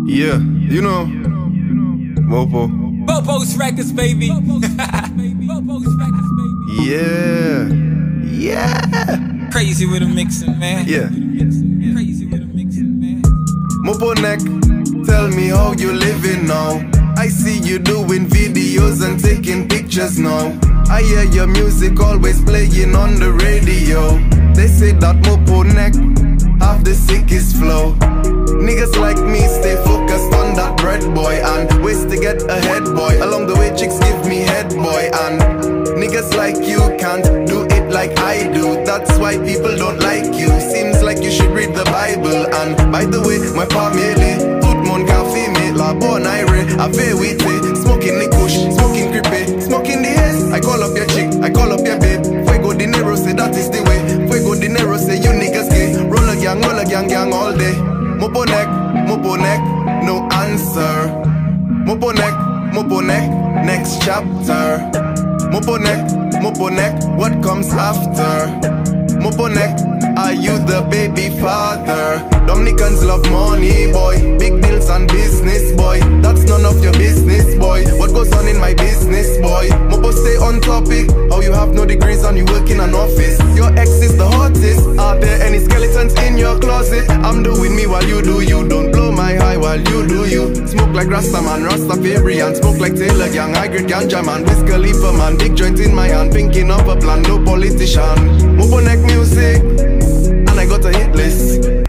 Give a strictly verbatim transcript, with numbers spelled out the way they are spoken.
Yeah, you know, Mopo. Bobo's Records, baby. Yeah, yeah. Crazy with a mixing, man. Yeah. Crazy with a mixing, man. Mopo neck, tell me how you living now. I see you doing videos and taking pictures now. I hear your music always playing on the radio. They say that Mopo neck have the sickest flow. Niggas like me stay focused on that bread, boy, and ways to get ahead, boy. Along the way chicks give me head, boy, and niggas like you can't do it like I do. That's why people don't like you. Seems like you should read the Bible. And by the way, my family, tout mon café, me la bonne ire, ave wite, smoking the kush, smoking creepy, smoking the haze. I call up your chick, I call up your babe. Fuego dinero, say that is the way. Fuego dinero, say you niggas gay. Roll a gang, roll a gang, gang all day. Mopo neck, Mopo neck, no answer. Mopo neck, Mopo neck, next chapter. Mopo neck, Mopo neck, what comes after? Mopo neck, are you the baby father? Dominicans love money, boy. Big deals and business, boy. That's none of your business, boy. What goes on in my business, boy? Mopo stay on topic. How you have no degrees and you work in an office. Your ex is the hottest. Are there any skeletons in your closet? I'm doing me while you do you. Don't blow my high while you do you. Smoke like Rasta man, Rastafarian. Smoke like Taylor Gang, I great ganja man. Wiz Khalifa man, big joint in my hand. Thinking of a plan, no politician. Mopo neck music, and I got a hit list.